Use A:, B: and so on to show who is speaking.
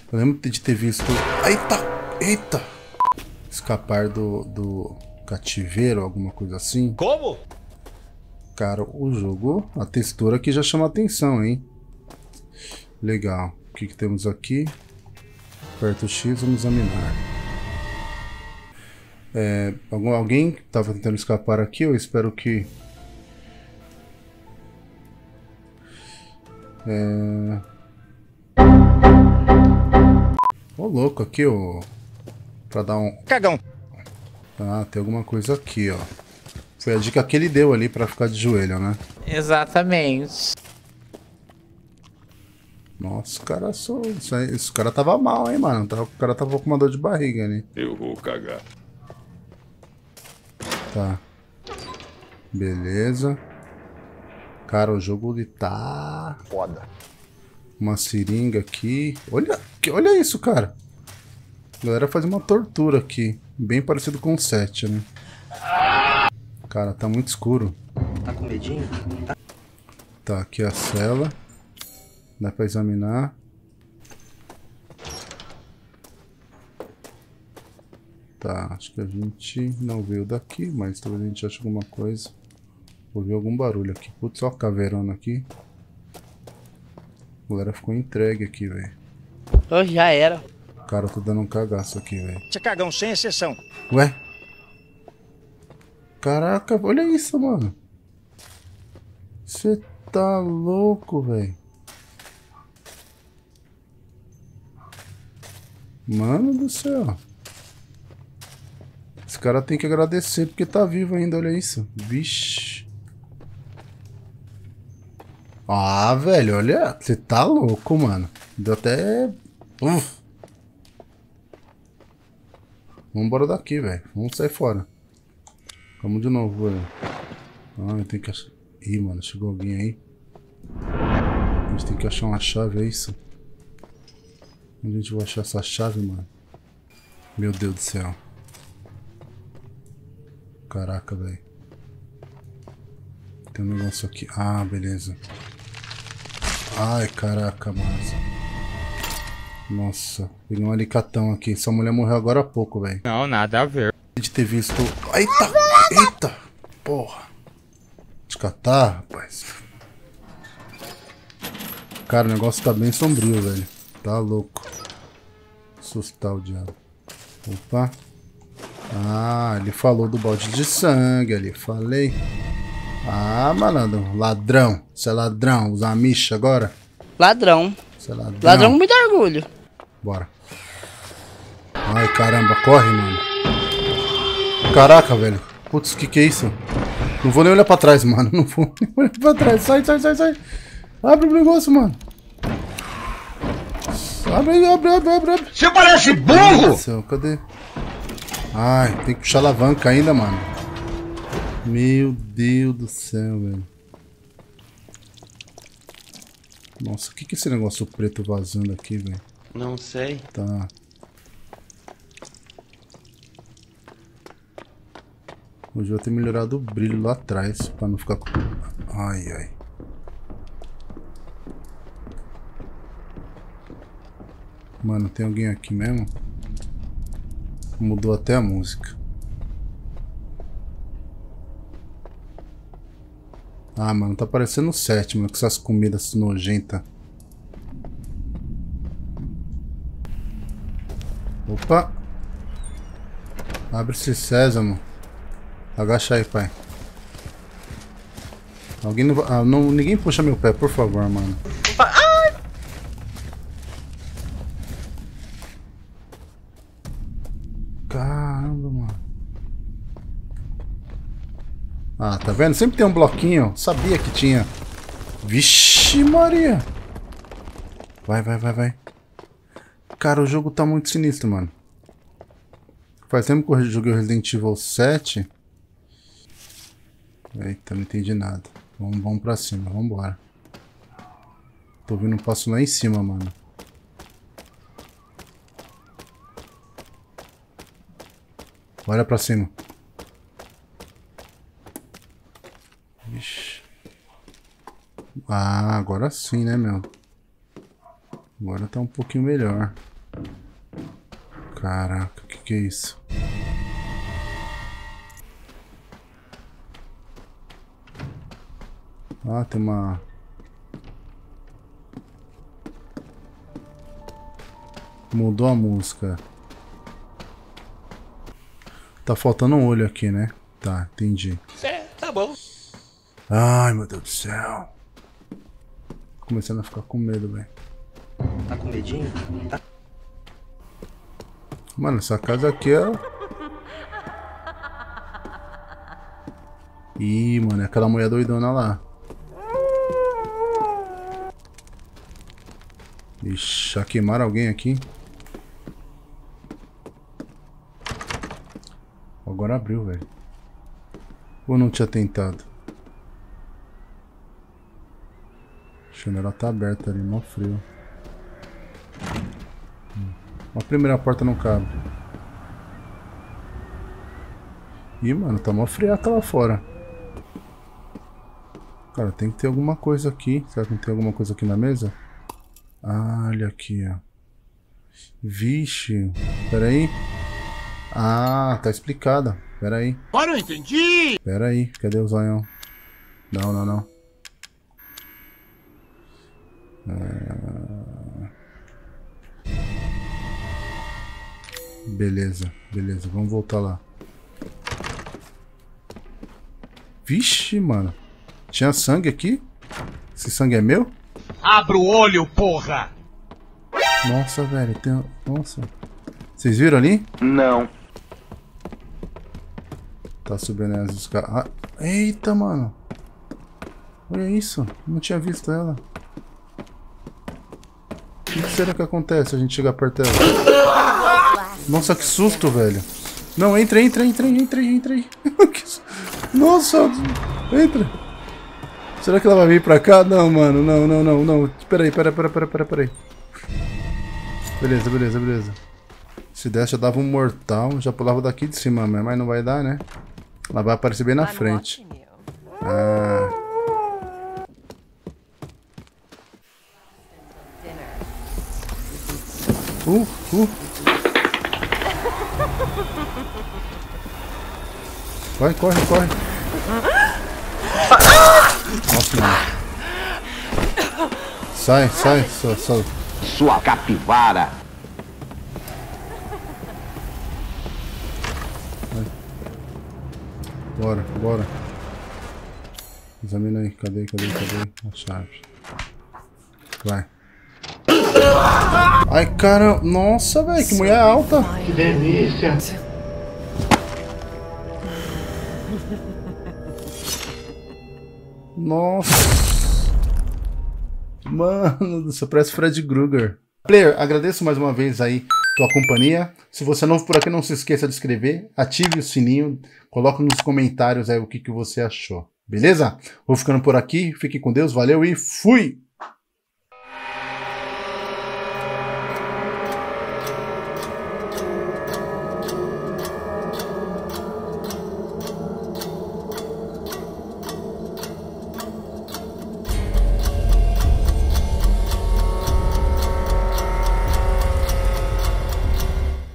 A: Eu lembro de ter visto... Eita! Eita! Escapar do cativeiro, alguma coisa assim.
B: Como?
A: Cara, o jogo, a textura aqui já chama atenção, hein? Legal. O que temos aqui? Aperta o X, vamos examinar. Alguém estava tentando escapar aqui? Eu espero que... Ô, louco, aqui, ó. Pra dar um...
B: Cagão.
A: Ah, tem alguma coisa aqui, ó. Foi a dica que ele deu ali pra ficar de joelho, né?
C: Exatamente.
A: Nossa, o cara só... Esse cara tava mal, hein, mano. O cara tava com uma dor de barriga ali.
B: Eu vou cagar.
A: Tá. Beleza. Cara, o jogo ele tá...
B: Foda.
A: Uma seringa aqui. Olha isso, cara. A galera faz uma tortura aqui. Bem parecido com o 7, né? Cara, tá muito escuro.
D: Tá com medinho?
A: Tá, aqui a cela. Dá pra examinar. Tá, acho que a gente não veio daqui, mas talvez a gente ache alguma coisa. Ouvi algum barulho aqui. Putz, ó a caveirona aqui. A galera ficou entregue aqui, velho.
C: Oh, já era.
A: Cara, eu tô dando um cagaço aqui, velho.
B: Você é cagão sem exceção.
A: Ué? Caraca, olha isso, mano. Você tá louco, velho. Mano do céu. Esse cara tem que agradecer porque tá vivo ainda, olha isso. Vixe. Ah, velho, olha. Você tá louco, mano. Deu até... Vamos embora daqui, velho. Vamos sair fora. Vamos de novo, velho. Ah, eu tenho que achar... Ih, mano, chegou alguém aí. A gente tem que achar uma chave, é isso? Onde a gente vai achar essa chave, mano? Meu Deus do céu. Caraca, velho. Tem um negócio aqui. Ah, beleza. Ai, caraca, mano. Nossa, peguei um alicatão aqui. Essa mulher morreu agora há pouco, velho.
E: Não, nada a ver.
A: De ter visto... Eita! Eita! Porra! De catar, rapaz. Cara, o negócio tá bem sombrio, velho. Tá louco. Assustar o diabo. Opa. Ah, ele falou do balde de sangue ali. Falei. Ah, malandro. Ladrão. Você é ladrão. Usa a micha agora?
C: Ladrão.
A: Você é ladrão.
C: Ladrão com muito orgulho.
A: Bora. Ai, caramba. Corre, mano. Caraca, velho. Putz, que é isso? Não vou nem olhar pra trás, mano. Não vou nem olhar pra trás. Sai, sai, sai, sai. Abre o negócio, mano. Abre.
B: Você parece
A: Meu Deus do
B: burro!
A: céu, cadê? Ai, tem que puxar a alavanca ainda, mano. Meu Deus do céu, velho. Nossa, o que é esse negócio preto vazando aqui, velho?
D: Não sei.
A: Tá. Hoje eu vou ter melhorado o brilho lá atrás, pra não ficar... Ai, ai. Mano, tem alguém aqui mesmo? Mudou até a música. Ah, mano, tá parecendo o 7, mano, com essas comidas nojentas. Opa! Abre esse sésamo. Agacha aí, pai. Alguém não, ninguém puxa meu pé, por favor, mano. Caramba, mano. Ah, tá vendo? Sempre tem um bloquinho. Sabia que tinha. Vixe, Maria. Vai. Cara, o jogo tá muito sinistro, mano. Faz tempo que eu joguei o Resident Evil 7. Eita, não entendi nada. Vamos pra cima, vambora. Tô ouvindo um passo lá em cima, mano. Bora pra cima. Ixi. Ah, agora sim, né, meu? Agora tá um pouquinho melhor. Caraca, o que é isso? Ah, tem uma... Mudou a música. Tá faltando um olho aqui, né? Tá, entendi.
B: Tá bom.
A: Ai, meu Deus do céu. Começando a ficar com medo, velho.
D: Tá com medinho? Tá.
A: Mano, essa casa aqui é... Ih, mano, é aquela mulher doidona lá. Ixi, já queimaram alguém aqui? Agora abriu, velho. Ou não tinha tentado? A janela tá aberta ali, mó frio. A primeira porta não cabe. Ih, mano, tá mó friaca lá fora. Cara, tem que ter alguma coisa aqui. Será que não tem alguma coisa aqui na mesa? Ah, olha aqui, ó. Vixe. Pera aí. Ah, tá explicada. Pera aí.
B: Agora eu entendi!
A: Pera aí. Cadê o zoião? Não, não, não. Beleza, beleza. Vamos voltar lá. Vixe, mano. Tinha sangue aqui? Esse sangue é meu?
B: Abra o olho, porra!
A: Nossa, velho. Tem... Nossa. Vocês viram ali?
D: Não.
A: Tá subindo as escadas. Ah, eita, mano. Olha isso. Não tinha visto ela. O que será que acontece se a gente chegar perto dela? Nossa, que susto, velho. Não, entra aí. Nossa, entra. Será que ela vai vir pra cá? Não, mano. Não. Pera aí. Beleza. Se desse, eu dava um mortal. Já pulava daqui de cima, mas não vai dar, né? Ela vai aparecer bem na frente. Ah. Vai, corre. Nossa, mano. Sai, só.
D: Sua capivara.
A: Bora. Examina aí, cadê a chave? Vai. Ai, cara, nossa, velho, que mulher alta.
B: Que delícia!
A: Nossa. Mano, você parece Fred Krueger. Player, agradeço mais uma vez aí tua companhia. Se você é novo por aqui, não se esqueça de inscrever, ative o sininho, coloque nos comentários aí o que você achou. Beleza? Vou ficando por aqui, fique com Deus, valeu e fui!